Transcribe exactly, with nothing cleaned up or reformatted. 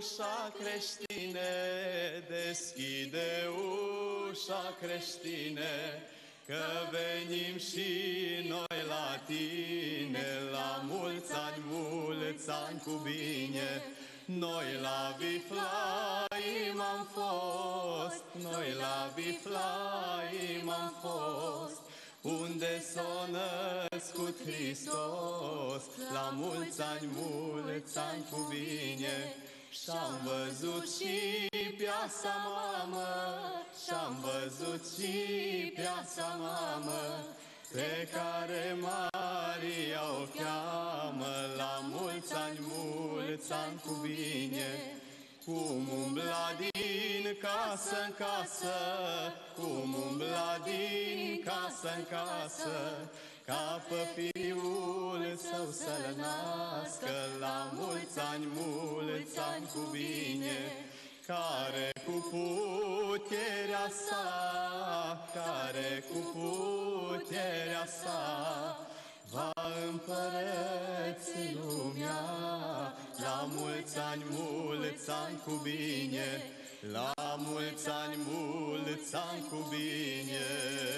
ușa creștine, deschide ușa creștine, că venim și noi la tine, la mulți ani, mulți ani cu bine. Noi la Biflaim am fost, noi la Biflaim am fost, unde s-a născut Hristos, la mulți ani, mulți ani cu bine. Și-am văzut și piața mamă, și-am văzut și piața mamă, pe care Maria o cheamă, la mulți ani, mulți ani cu bine. Cum umbla din casă în casă, cum umbla din casă în casă, ca pe fiul său să-l nască, la mulți ani, mulți ani cu bine. Care cu puterea sa, care cu puterea sa, va împărăți lumea, la mulți ani, mulți ani cu bine, la mulți ani, mulți ani cu bine.